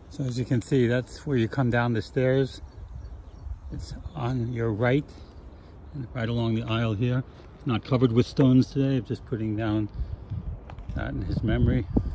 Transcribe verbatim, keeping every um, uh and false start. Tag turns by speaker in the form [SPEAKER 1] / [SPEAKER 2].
[SPEAKER 1] So as you can see, that's where you come down the stairs. It's on your right, and right along the aisle here. It's not covered with stones today. I'm just putting down that in his memory.